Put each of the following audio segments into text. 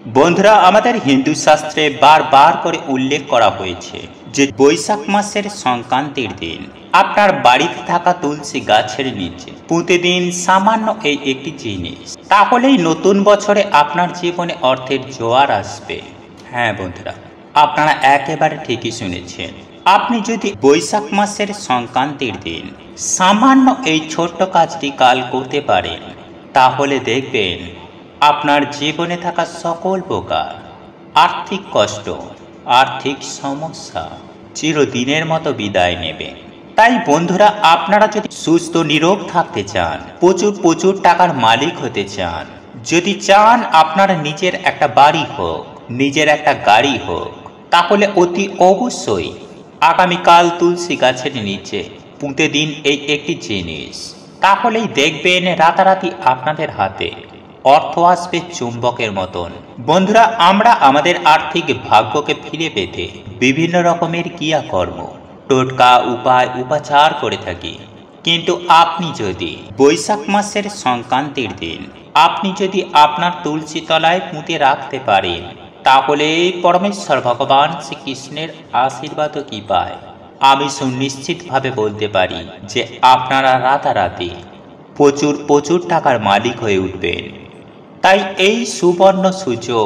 বন্ধুরা, আমাদের হিন্দু শাস্ত্রে বারবার করে উল্লেখ করা হয়েছে যে বৈশাখ মাসের সংক্রান্তির দিন আপনার বাড়িতে থাকা তুলসী গাছের নিচে পুঁতে দিন সামান্য এই একটি জিনিস, তাহলেই নতুন বছরে আপনার জীবনে অর্থের জোয়ার আসবে। হ্যাঁ বন্ধুরা, আপনারা একেবারে ঠিকই শুনেছেন। আপনি যদি বৈশাখ মাসের সংক্রান্তির দিন সামান্য এই ছোট্ট কাজটি কাল করতে পারেন, তাহলে দেখবেন আপনার জীবনে থাকা সকল প্রকার আর্থিক কষ্ট, আর্থিক সমস্যা চিরদিনের মতো বিদায় নেবে। তাই বন্ধুরা, আপনারা যদি সুস্থ নিরোগ থাকতে চান, প্রচুর প্রচুর টাকার মালিক হতে চান, যদি চান আপনার নিজের একটা বাড়ি হোক, নিজের একটা গাড়ি হোক, তাহলে অতি অবশ্যই আগামীকাল তুলসী গাছের নিচে পুঁতে দিন এই একটি জিনিস। তাহলেই দেখবেন রাতারাতি আপনাদের হাতে অর্থ আসবে চুম্বকের মতন। বন্ধুরা, আমরা আমাদের আর্থিক ভাগ্যকে ফিরে পেতে বিভিন্ন রকমের ক্রিয়াকর্ম, টোটকা, উপায়, উপাচার করে থাকি। কিন্তু আপনি যদি বৈশাখ মাসের সংক্রান্তির দিন আপনি যদি আপনার তুলসী তলায় পুঁতে রাখতে পারেন, তাহলে পরমেশ্বর ভগবান শ্রীকৃষ্ণের আশীর্বাদও কি পায় আমি সুনিশ্চিতভাবে বলতে পারি যে আপনারা রাতারাতি প্রচুর প্রচুর টাকার মালিক হয়ে উঠবেন। তাই এই সুবর্ণ সুযোগ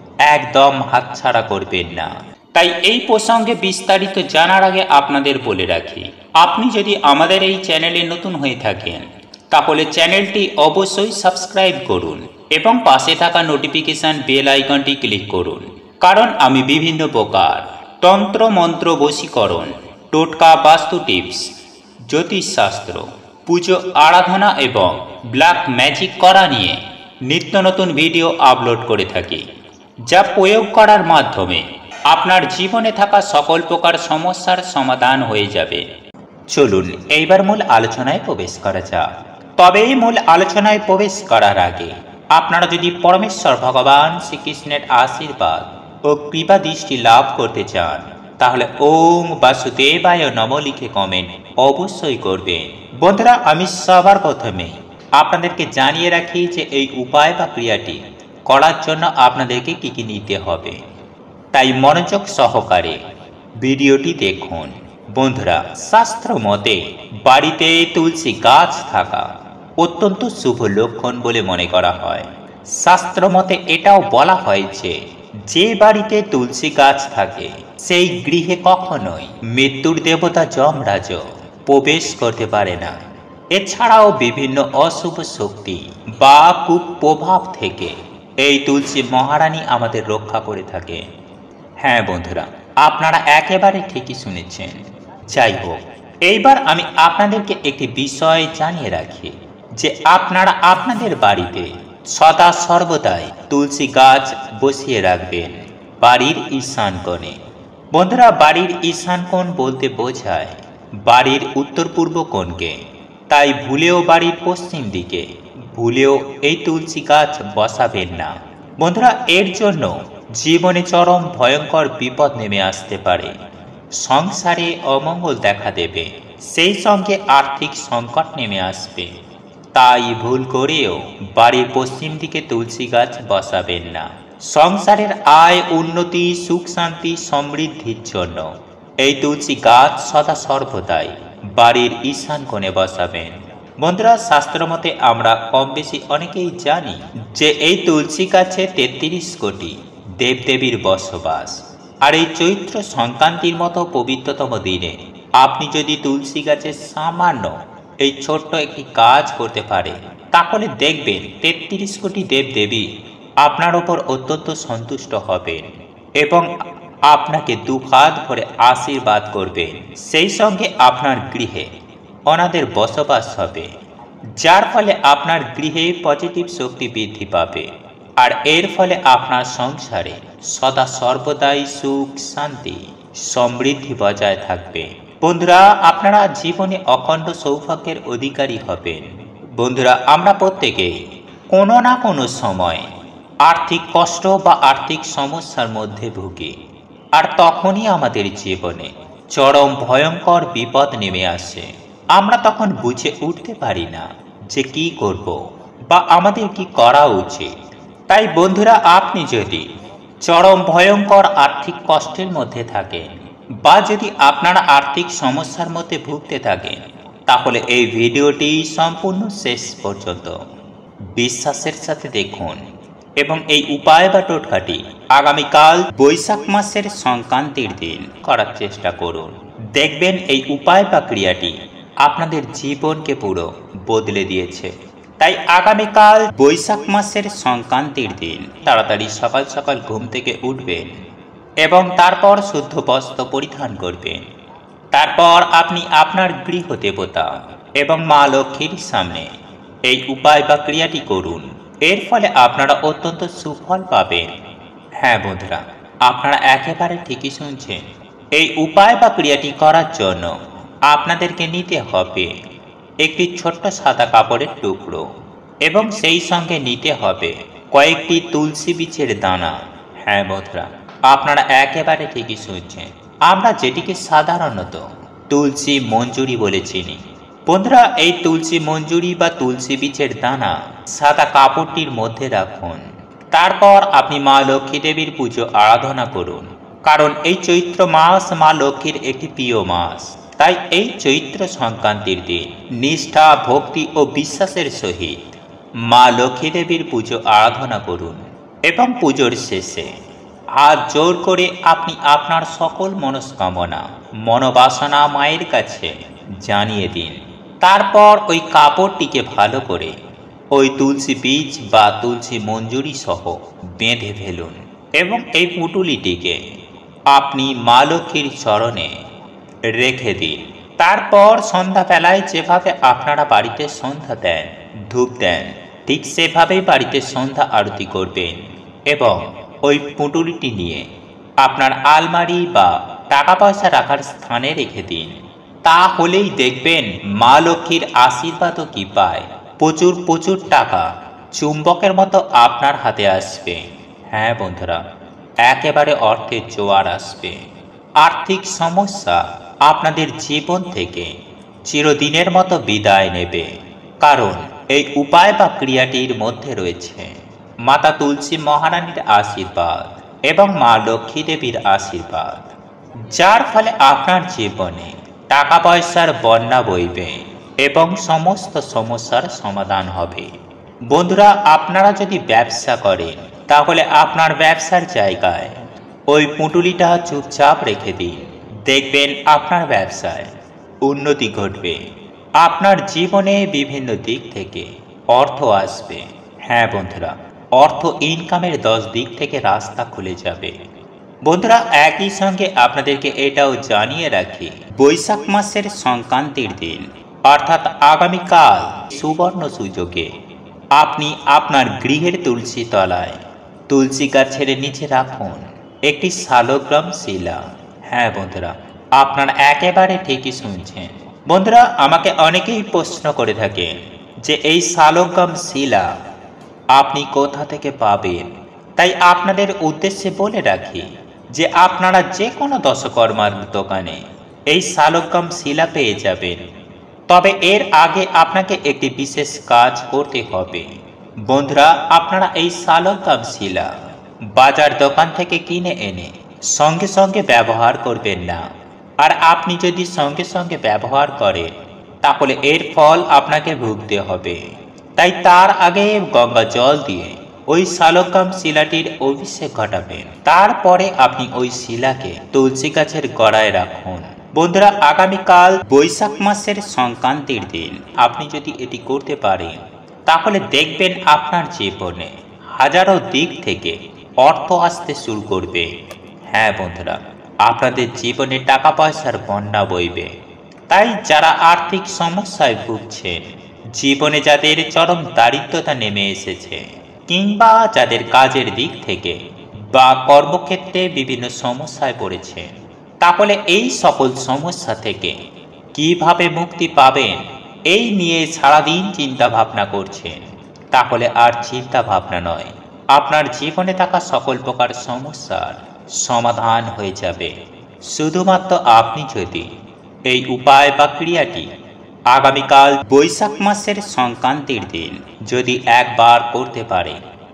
একদম হাতছাড়া করবেন না। তাই এই প্রসঙ্গে বিস্তারিত জানার আগে আপনাদের বলে রাখি, আপনি যদি আমাদের এই চ্যানেলে নতুন হয়ে থাকেন, তাহলে চ্যানেলটি অবশ্যই সাবস্ক্রাইব করুন এবং পাশে থাকা নোটিফিকেশন বেল আইকনটি ক্লিক করুন। কারণ আমি বিভিন্ন প্রকার তন্ত্র মন্ত্র, বশীকরণ, টোটকা, বাস্তু টিপস, জ্যোতিষশাস্ত্র, পুজো আরাধনা এবং ব্ল্যাক ম্যাজিক করা নিয়ে নিত্য নতুন ভিডিও আপলোড করে থাকি, যা প্রয়োগ করার মাধ্যমে আপনার জীবনে থাকা সকল প্রকার সমস্যার সমাধান হয়ে যাবে। চলুন এইবার মূল আলোচনায় প্রবেশ করা যাক। তবে এই মূল আলোচনায় প্রবেশ করার আগে আপনারা যদি পরমেশ্বর ভগবান শ্রীকৃষ্ণের আশীর্বাদ ও কৃপা দৃষ্টি লাভ করতে চান, তাহলে ওম বাসুদেবায় নমঃ লিখে কমেন্ট অবশ্যই করবেন। বন্ধুরা, আমি সবার প্রথমে আপনাদেরকে জানিয়ে রাখি যে এই উপায় বা ক্রিয়াটি করার জন্য আপনাদেরকে কি কি নিতে হবে, তাই মনোযোগ সহকারে ভিডিওটি দেখুন। বন্ধুরা, শাস্ত্র মতে বাড়িতে তুলসী গাছ থাকা অত্যন্ত শুভ লক্ষণ বলে মনে করা হয়। শাস্ত্র মতে এটাও বলা হয়েছে যে বাড়িতে তুলসী গাছ থাকে সেই গৃহে কখনোই মৃত্যুর দেবতা যমরাজ প্রবেশ করতে পারে না। এছাড়াও বিভিন্ন অশুভ শক্তি বা কুপ্রভাব থেকে এই তুলসী মহারানী আমাদের রক্ষা করে থাকে। হ্যাঁ বন্ধুরা, আপনারা একেবারে ঠিকই শুনেছেন। যাই হোক, এইবার আমি আপনাদেরকে একটি বিষয় জানিয়ে রাখি যে আপনারা আপনাদের বাড়িতে সদা সর্বদাই তুলসী গাছ বসিয়ে রাখবেন বাড়ির ঈশান কোণে। বন্ধুরা, বাড়ির ঈশান কোণ বলতে বোঝায় বাড়ির উত্তর পূর্ব কোণকে। তাই ভুলেও বাড়ির পশ্চিম দিকে ভুলেও এই তুলসী গাছ বসাবেন না। বন্ধুরা, এর জন্য জীবনে চরম ভয়ঙ্কর বিপদ নেমে আসতে পারে, সংসারে অমঙ্গল দেখা দেবে, সেই সঙ্গে আর্থিক সংকট নেমে আসবে। তাই ভুল করেও বাড়ির পশ্চিম দিকে তুলসী গাছ বসাবেন না। সংসারের আয়, উন্নতি, সুখ শান্তি, সমৃদ্ধির জন্য এই তুলসী গাছ সদা সর্বদাই বাড়ির ঈশান কোণে বসাবেন। বন্ধুরা, শাস্ত্র মতে আমরা কম বেশি অনেকেই জানি যে এই তুলসী গাছে 33 কোটি দেবদেবীর বসবাস। আর এই চৈত্র সংক্রান্তির মতো পবিত্রতম দিনে আপনি যদি তুলসী গাছের সামান্য এই ছোট্ট একটি কাজ করতে পারে, তাহলে দেখবেন 33 কোটি দেবদেবী আপনার ওপর অত্যন্ত সন্তুষ্ট হবেন এবং আপনাকে দুহাত ভরে আশীর্বাদ করবেন। সেই সঙ্গে আপনার গৃহে ওনাদের বসবাস হবে, যার ফলে আপনার গৃহে পজিটিভ শক্তি বৃদ্ধি পাবে। আর এর ফলে আপনার সংসারে সদা সর্বদাই সুখ, শান্তি, সমৃদ্ধি বজায় থাকবে। বন্ধুরা, আপনারা জীবনে অখণ্ড সৌভাগ্যের অধিকারী হবেন। বন্ধুরা, আমরা প্রত্যেকেই কোনো না কোনো সময় আর্থিক কষ্ট বা আর্থিক সমস্যার মধ্যে ভুগি, আর তখনই আমাদের জীবনে চরম ভয়ঙ্কর বিপদ নেমে আসে। আমরা তখন বুঝে উঠতে পারি না যে কি করব বা আমাদের কি করা উচিত। তাই বন্ধুরা, আপনি যদি চরম ভয়ঙ্কর আর্থিক কষ্টের মধ্যে থাকেন বা যদি আপনারা আর্থিক সমস্যার মধ্যে ভুগতে থাকেন, তাহলে এই ভিডিওটি সম্পূর্ণ শেষ পর্যন্ত বিশ্বাসের সাথে দেখুন এবং এই উপায় বা টোটকাটি আগামীকাল বৈশাখ মাসের সংক্রান্তির দিন করার চেষ্টা করুন। দেখবেন এই উপায় বা ক্রিয়াটি আপনাদের জীবনকে পুরো বদলে দিয়েছে। তাই আগামীকাল বৈশাখ মাসের সংক্রান্তির দিন তাড়াতাড়ি সকাল সকাল ঘুম থেকে উঠবেন এবং তারপর শুদ্ধ বস্ত্র পরিধান করবেন। তারপর আপনি আপনার গৃহ দেবতা এবং মা লক্ষ্মীর সামনে এই উপায় বা ক্রিয়াটি করুন। এর ফলে আপনারা অত্যন্ত সুফল পাবেন। হ্যাঁ বন্ধুরা, আপনারা একেবারে ঠিকই শুনছেন। এই উপায় বা ক্রিয়াটি করার জন্য আপনাদেরকে নিতে হবে একটি ছোট্ট সাদা কাপড়ের টুকরো এবং সেই সঙ্গে নিতে হবে কয়েকটি তুলসী বীজের দানা। হ্যাঁ বন্ধুরা, আপনারা একেবারে ঠিকই শুনছেন। আমরা যেটিকে সাধারণত তুলসী মঞ্জুরি বলে চিনি। বন্ধুরা, এই তুলসী মঞ্জুরি বা তুলসী বীজের দানা সাদা কাপড়টির মধ্যে রাখুন। তারপর আপনি মা লক্ষ্মী দেবীর পুজো আরাধনা করুন, কারণ এই চৈত্র মাস মা লক্ষ্মীর একটি প্রিয় মাস। তাই এই চৈত্র সংক্রান্তির দিন নিষ্ঠা, ভক্তি ও বিশ্বাসের সহিত মা লক্ষ্মী দেবীর পুজো আরাধনা করুন এবং পুজোর শেষে হাত জোর করে আপনি আপনার সকল মনস্কামনা, মনোবাসনা মায়ের কাছে জানিয়ে দিন। তারপর ওই কাপড়টিকে ভালো করে ওই তুলসী বীজ বা তুলসী মঞ্জুরি সহ বেঁধে ফেলুন এবং এই পুটুলিটিকে আপনি মা লক্ষ্মীর চরণে রেখে দিন। তারপর সন্ধ্যাবেলায় যেভাবে আপনারা বাড়িতে সন্ধ্যা দেন, ধূপ দেন, ঠিক সেভাবেই বাড়িতে সন্ধ্যা আরতি করবেন এবং ওই পুটুলিটি নিয়ে আপনার আলমারি বা টাকা পয়সা রাখার স্থানে রেখে দিন। তাহলেই দেখবেন মা লক্ষ্মীর আশীর্বাদও কি পায়, প্রচুর প্রচুর টাকা চুম্বকের মতো আপনার হাতে আসবে। হ্যাঁ বন্ধুরা, একেবারে অর্থের জোয়ার আসবে। আর্থিক সমস্যা আপনাদের জীবন থেকে চিরদিনের মতো বিদায় নেবে, কারণ এই উপায় বা ক্রিয়াটির মধ্যে রয়েছে মাতা তুলসী মহারানীর আশীর্বাদ এবং মা লক্ষ্মী দেবীর আশীর্বাদ, যার ফলে আপনার জীবনে টাকা পয়সার বন্যা বইবে এবং সমস্ত সমস্যার সমাধান হবে। বন্ধুরা, আপনারা যদি ব্যবসা করেন, তাহলে আপনার ব্যবসার জায়গায় ওই পুঁটুলিটা চুপচাপ রেখে দিন। দেখবেন আপনার ব্যবসায় উন্নতি ঘটবে। আপনার জীবনে বিভিন্ন দিক থেকে অর্থ আসবে। হ্যাঁ বন্ধুরা, অর্থ ইনকামের 10 দিক থেকে রাস্তা খুলে যাবে। বন্ধুরা, একই সঙ্গে আপনাদেরকে এটাও জানিয়ে রাখি, বৈশাখ মাসের সংক্রান্তির দিন অর্থাৎ আগামীকাল সুবর্ণ সুযোগে আপনি আপনার গৃহের তুলসী তলায় তুলসী গাছের নিচে রাখুন একটি শালগ্রাম শিলা। হ্যাঁ বন্ধুরা, আপনারা একেবারে ঠিকই শুনছেন। বন্ধুরা, আমাকে অনেকেই প্রশ্ন করে থাকেন যে এই শালগ্রাম শিলা আপনি কোথা থেকে পাবেন। তাই আপনাদের উদ্দেশ্যে বলে রাখি যে আপনারা যে কোনো দশকর্মার দোকানে এই শালগ্রাম শিলা পেয়ে যাবেন। তবে এর আগে আপনাকে একটি বিশেষ কাজ করতে হবে। বন্ধুরা, আপনারা এই শালগ্রাম শিলা বাজার দোকান থেকে কিনে এনে সঙ্গে সঙ্গে ব্যবহার করবেন না। আর আপনি যদি সঙ্গে সঙ্গে ব্যবহার করেন, তাহলে এর ফল আপনাকে ভুগতে হবে। তাই তার আগে গঙ্গা জল দিয়ে ওই শালগ্রাম শিলাটির অভিষেক ঘটাবেন। তারপরে আপনি ওই শিলাকে তুলসী গাছের গোড়ায় রাখুন। বন্ধুরা, আগামীকাল বৈশাখ মাসের সংক্রান্তির দিন আপনি যদি এটি করতে পারেন, তাহলে দেখবেন আপনার জীবনে হাজারো দিক থেকে অর্থ আসতে শুরু করবে। হ্যাঁ বন্ধুরা, আপনাদের জীবনে টাকা পয়সার বন্যা বইবে। তাই যারা আর্থিক সমস্যায় ভুগছেন, জীবনে যাদের চরম দারিদ্রতা নেমে এসেছে, কিংবা যাদের কাজের দিক থেকে বা কর্মক্ষেত্রে বিভিন্ন সমস্যায় পড়েছে, তাহলে এই সকল সমস্যা থেকে কিভাবে মুক্তি পাবেন এই নিয়ে সারাদিন চিন্তা ভাবনা করছেন, তাহলে আর চিন্তা ভাবনা নয়, আপনার জীবনে থাকা সকল প্রকার সমস্যার সমাধান হয়ে যাবে। শুধুমাত্র আপনি যদি এই উপায় বা ক্রিয়াটি আগামীকাল বৈশাখ মাসের সংক্রান্তির দিন যদি একবার করতে পারেন,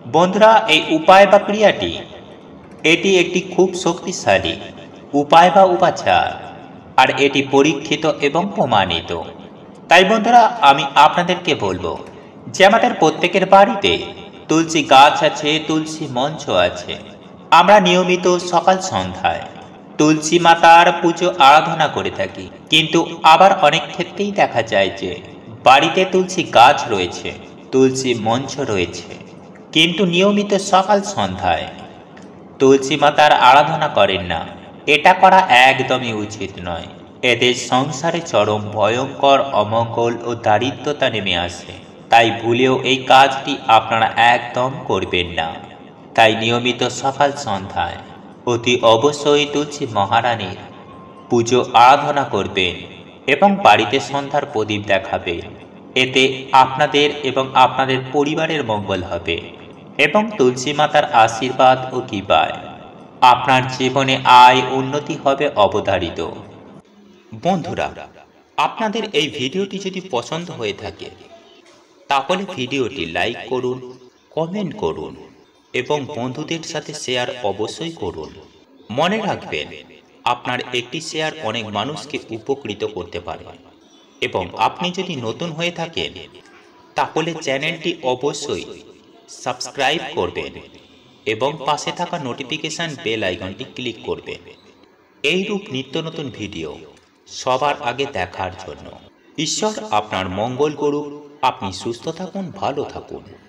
বন্ধুরা, এই উপায় বা ক্রিয়াটি এটি একটি খুব শক্তিশালী উপায় বা উপাচার, আর এটি পরীক্ষিত এবং প্রমাণিত। তাই বন্ধুরা, আমি আপনাদেরকে বলবো যে আমাদের প্রত্যেকের বাড়িতে তুলসী গাছ আছে, তুলসী মঞ্চ আছে। আমরা নিয়মিত সকাল সন্ধ্যায় তুলসী মাতার পুজো আরাধনা করে থাকি, কিন্তু আবার অনেক ক্ষেত্রেই দেখা যায় যে বাড়িতে তুলসী গাছ রয়েছে, তুলসী মঞ্চ রয়েছে, কিন্তু নিয়মিত সকাল সন্ধ্যায় তুলসী মাতার আরাধনা করেন না। এটা করা একদমই উচিত নয়। এদের সংসারে চরম ভয়ঙ্কর অমঙ্গল ও দারিদ্রতা নেমে আসে। তাই ভুলেও এই কাজটি আপনারা একদম করবেন না। তাই নিয়মিত সকাল সন্ধ্যায় অতি অবশ্যই তুলসী মহারানীর পুজো আরাধনা করবেন এবং বাড়িতে সন্ধ্যার প্রদীপ দেখাবেন। এতে আপনাদের এবং আপনাদের পরিবারের মঙ্গল হবে এবং তুলসী মাতার আশীর্বাদ ও কৃপায় আপনার জীবনে আয় উন্নতি হবে অবধারিত। বন্ধুরা, আপনাদের এই ভিডিওটি যদি পছন্দ হয়ে থাকে তাহলে ভিডিওটি লাইক করুন, কমেন্ট করুন এবং বন্ধুদের সাথে শেয়ার অবশ্যই করুন। মনে রাখবেন, আপনার একটি শেয়ার অনেক মানুষকে উপকৃত করতে পারে। এবং আপনি যদি নতুন হয়ে থাকেন তাহলে চ্যানেলটি অবশ্যই সাবস্ক্রাইব করবেন এবং পাশে থাকা নোটিফিকেশন বেল আইকনটি ক্লিক করবেন এইরূপ নিত্য নতুন ভিডিও সবার আগে দেখার জন্য। ঈশ্বর আপনার মঙ্গল করুক। আপনি সুস্থ থাকুন, ভালো থাকুন।